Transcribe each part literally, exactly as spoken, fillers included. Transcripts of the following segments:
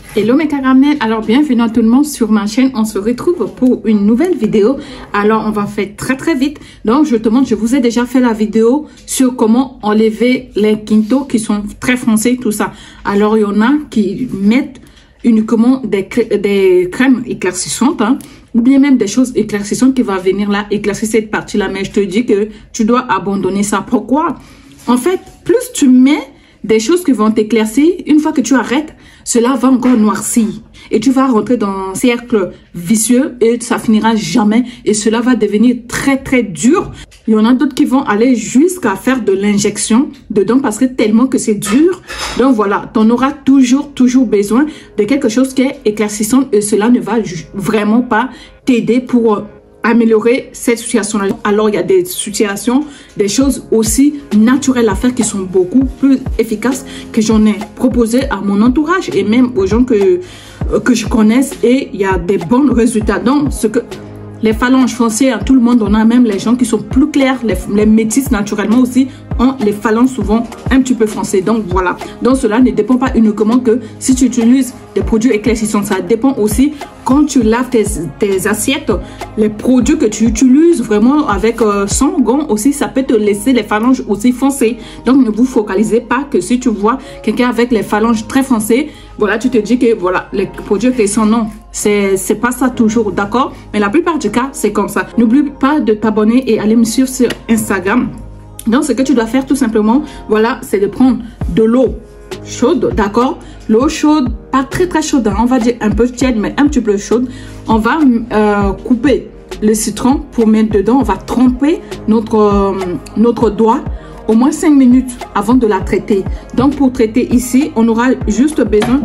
Hello mes caramels, alors bienvenue à tout le monde sur ma chaîne. On se retrouve pour une nouvelle vidéo. Alors on va faire très très vite. Donc je te montre, je vous ai déjà fait la vidéo sur comment enlever les quintos qui sont très foncés, tout ça. Alors il y en a qui mettent uniquement des, des crèmes éclaircissantes, hein, ou bien même des choses éclaircissantes qui vont venir là éclaircir cette partie là. Mais je te dis que tu dois abandonner ça. Pourquoi? En fait, plus tu mets des choses qui vont t'éclaircir, une fois que tu arrêtes, cela va encore noircir. Et tu vas rentrer dans un cercle vicieux et ça finira jamais. Et cela va devenir très très dur. Il y en a d'autres qui vont aller jusqu'à faire de l'injection dedans parce que tellement que c'est dur. Donc voilà, tu en auras toujours toujours besoin de quelque chose qui est éclaircissant. Et cela ne va vraiment pas t'aider pour améliorer cette situation-là. Alors il y a des situations, des choses aussi naturelles à faire qui sont beaucoup plus efficaces que j'en ai proposé à mon entourage et même aux gens que, que je connaisse, et il y a des bons résultats. Donc ce que les phalanges foncées, à tout le monde, on a même les gens qui sont plus clairs, les, les métis naturellement aussi ont les phalanges souvent un petit peu foncées. Donc voilà, donc cela ne dépend pas uniquement que si tu utilises des produits éclaircissants, ça dépend aussi quand tu laves tes, tes assiettes, les produits que tu utilises vraiment avec euh, sans gants aussi, ça peut te laisser les phalanges aussi foncées. Donc ne vous focalisez pas que si tu vois quelqu'un avec les phalanges très foncées, voilà, tu te dis que voilà, les produits éclaircissants, non, c'est pas ça toujours, d'accord? Mais la plupart du cas, c'est comme ça. N'oublie pas de t'abonner et aller me suivre sur Instagram. Donc ce que tu dois faire tout simplement, voilà, c'est de prendre de l'eau chaude, d'accord? L'eau chaude, pas très très chaude, hein, on va dire un peu tiède, mais un petit peu chaude. On va euh, couper le citron pour mettre dedans. On va tremper notre, euh, notre doigt au moins cinq minutes avant de la traiter. Donc pour traiter ici, on aura juste besoin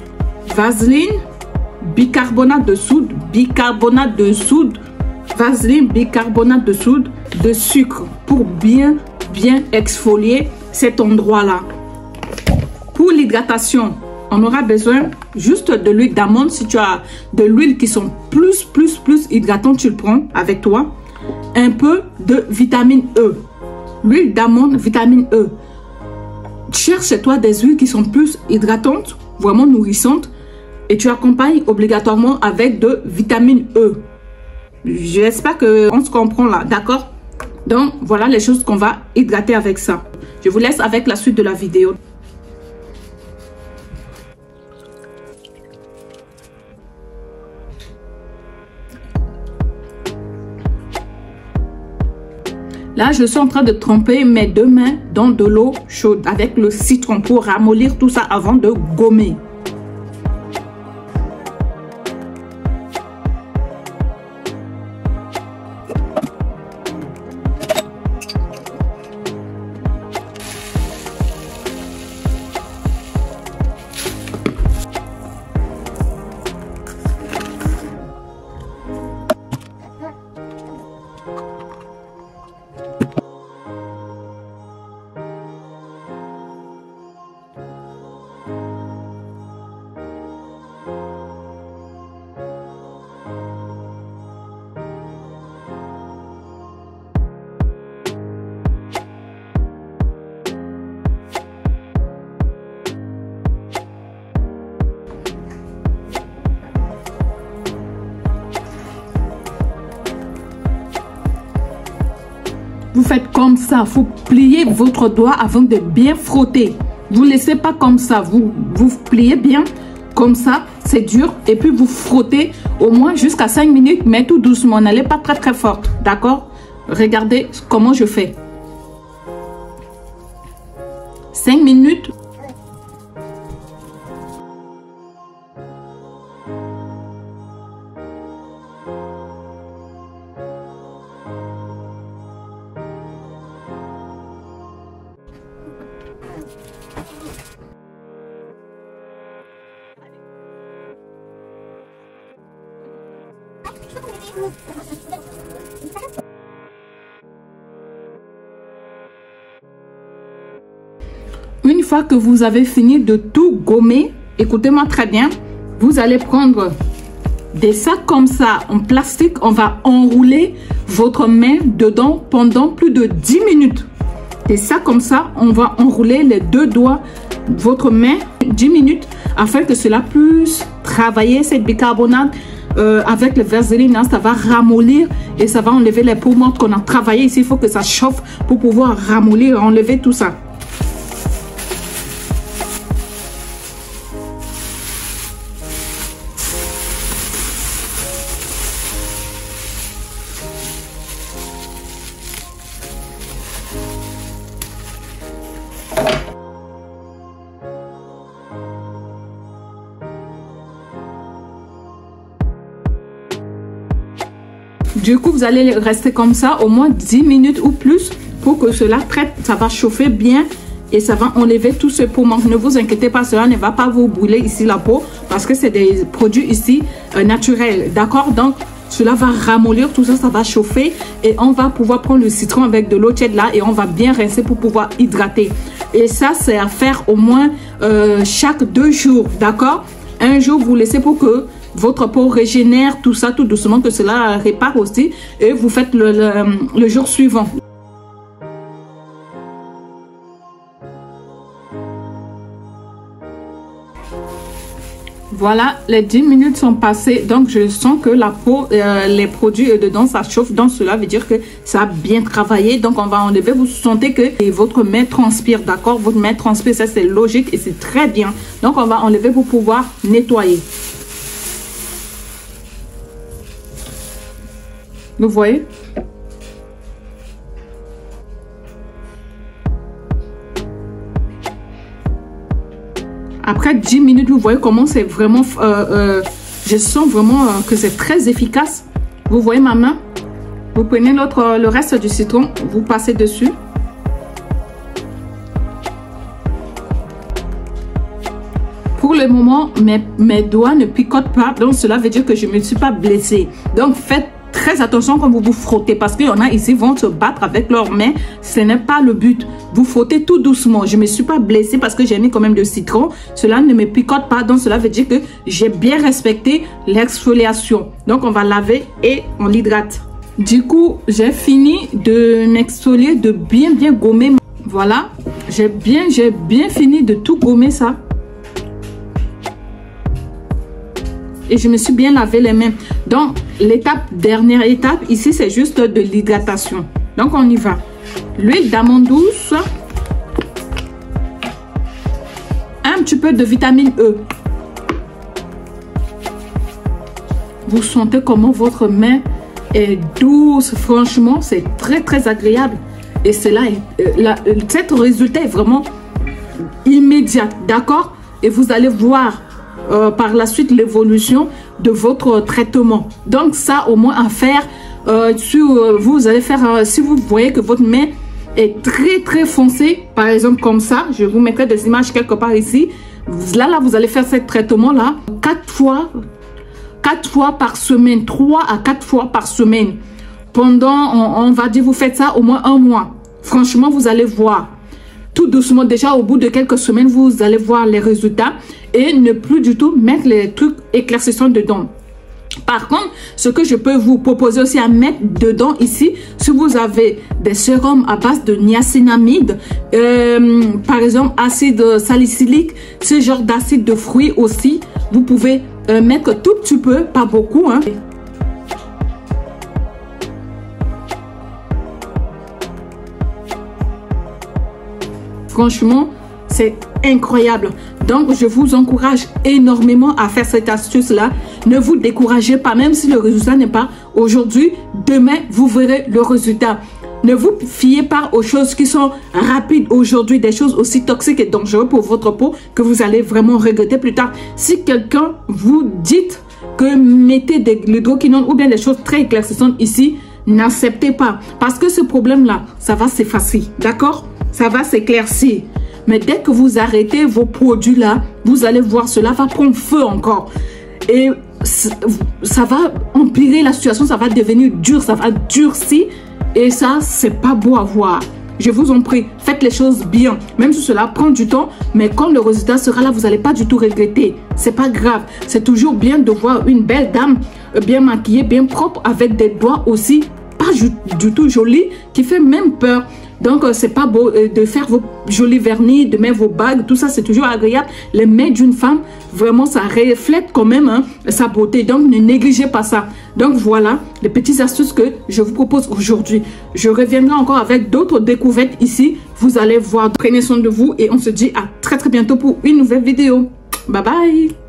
de vaseline, bicarbonate de soude, bicarbonate de soude, vaseline, bicarbonate de soude, de sucre pour bien bien exfolier cet endroit là. Pour l'hydratation, on aura besoin juste de l'huile d'amande. Si tu as de l'huile qui sont plus plus plus hydratantes, tu le prends avec toi. Un peu de vitamine E, l'huile d'amande, vitamine E. Cherche chez toi des huiles qui sont plus hydratantes, vraiment nourrissantes, et tu accompagnes obligatoirement avec de vitamine E. J'espère qu'on se comprend là, d'accord? Donc voilà les choses qu'on va hydrater avec ça. Je vous laisse avec la suite de la vidéo. Là, je suis en train de tremper mes deux mains dans de l'eau chaude avec le citron pour ramollir tout ça avant de gommer. Vous faites comme ça, vous pliez votre doigt avant de bien frotter. Vous ne laissez pas comme ça, vous, vous pliez bien comme ça, c'est dur. Et puis vous frottez au moins jusqu'à cinq minutes, mais tout doucement, n'allez pas très très forte, d'accord? Regardez comment je fais. cinq minutes. Une fois que vous avez fini de tout gommer, écoutez-moi très bien, vous allez prendre des sacs comme ça en plastique. On va enrouler votre main dedans pendant plus de dix minutes. Des sacs comme ça, on va enrouler les deux doigts, votre main dix minutes afin que cela puisse travailler cette bicarbonate euh, avec le vaseline. Hein, ça va ramollir et ça va enlever les peaux mortes qu'on a travaillé ici. Il faut que ça chauffe pour pouvoir ramollir et enlever tout ça. Du coup, vous allez rester comme ça au moins dix minutes ou plus pour que cela traite. Ça va chauffer bien et ça va enlever tout ce peau morte. Ne vous inquiétez pas, cela ne va pas vous brûler ici la peau parce que c'est des produits ici euh, naturels. D'accord? Donc, cela va ramollir tout ça, ça va chauffer et on va pouvoir prendre le citron avec de l'eau tiède là et on va bien rincer pour pouvoir hydrater. Et ça, c'est à faire au moins euh, chaque deux jours. D'accord? Un jour, vous laissez pour que votre peau régénère tout ça tout doucement, que cela répare aussi, et vous faites le, le, le jour suivant. Voilà, les dix minutes sont passées, donc je sens que la peau, euh, les produits dedans, ça chauffe, donc cela veut dire que ça a bien travaillé. Donc on va enlever, vous sentez que votre main transpire, d'accord? Votre main transpire, ça c'est logique et c'est très bien. Donc on va enlever pour pouvoir nettoyer. Vous voyez? Après dix minutes, vous voyez comment c'est vraiment... Euh, euh, je sens vraiment euh, que c'est très efficace. Vous voyez ma main? Vous prenez l'autre, le reste du citron, vous passez dessus. Pour le moment, mes, mes doigts ne picotent pas. Donc, cela veut dire que je ne me suis pas blessée. Donc, faites très attention quand vous vous frottez, parce qu'il y en a ici vont se battre avec leurs mains. Ce n'est pas le but. Vous frottez tout doucement. Je ne me suis pas blessée parce que j'ai mis quand même de citron. Cela ne me picote pas. Donc cela veut dire que j'ai bien respecté l'exfoliation. Donc on va laver et on l'hydrate. Du coup, j'ai fini de m'exfolier, de bien bien gommer. Voilà. J'ai bien, j'ai bien fini de tout gommer ça. Et je me suis bien lavé les mains. Donc, l'étape, dernière étape, ici, c'est juste de l'hydratation. Donc, on y va. L'huile d'amande douce. Un petit peu de vitamine E. Vous sentez comment votre main est douce. Franchement, c'est très, très agréable. Et cela, euh, la, cet résultat est vraiment immédiat. D'accord? Et vous allez voir Euh, par la suite l'évolution de votre traitement. Donc ça au moins à faire euh, sur, euh, vous allez faire euh, si vous voyez que votre main est très très foncée, par exemple comme ça, je vous mettrai des images quelque part ici. Là là vous allez faire ce traitement là quatre fois quatre fois par semaine, trois à quatre fois par semaine pendant on, on va dire vous faites ça au moins un mois. Franchement vous allez voir tout doucement, déjà au bout de quelques semaines vous allez voir les résultats et ne plus du tout mettre les trucs éclaircissants dedans. Par contre, ce que je peux vous proposer aussi à mettre dedans ici, si vous avez des sérums à base de niacinamide, euh, par exemple acide salicylique, ce genre d'acide de fruits aussi, vous pouvez euh, mettre tout petit peu, pas beaucoup, hein. Franchement, c'est incroyable. Donc, je vous encourage énormément à faire cette astuce-là. Ne vous découragez pas, même si le résultat n'est pas aujourd'hui. Demain, vous verrez le résultat. Ne vous fiez pas aux choses qui sont rapides aujourd'hui, des choses aussi toxiques et dangereuses pour votre peau que vous allez vraiment regretter plus tard. Si quelqu'un vous dit que mettez de l'hydroquinone ou bien des choses très éclaircissantes ici, n'acceptez pas. Parce que ce problème-là, ça va s'effacer. D'accord? Ça va s'éclaircir. Mais dès que vous arrêtez vos produits là, vous allez voir, cela va prendre feu encore. Et ça va empirer la situation, ça va devenir dur, ça va durcir. Et ça, c'est pas beau à voir. Je vous en prie, faites les choses bien. Même si cela prend du temps, mais quand le résultat sera là, vous n'allez pas du tout regretter. C'est pas grave. C'est toujours bien de voir une belle dame bien maquillée, bien propre, avec des doigts aussi pas du tout jolis, qui fait même peur. Donc, euh, c'est pas beau euh, de faire vos jolis vernis, de mettre vos bagues, tout ça, c'est toujours agréable. Les mains d'une femme, vraiment, ça reflète quand même hein, sa beauté. Donc, ne négligez pas ça. Donc, voilà les petites astuces que je vous propose aujourd'hui. Je reviendrai encore avec d'autres découvertes ici. Vous allez voir. Prenez soin de vous et on se dit à très, très bientôt pour une nouvelle vidéo. Bye bye.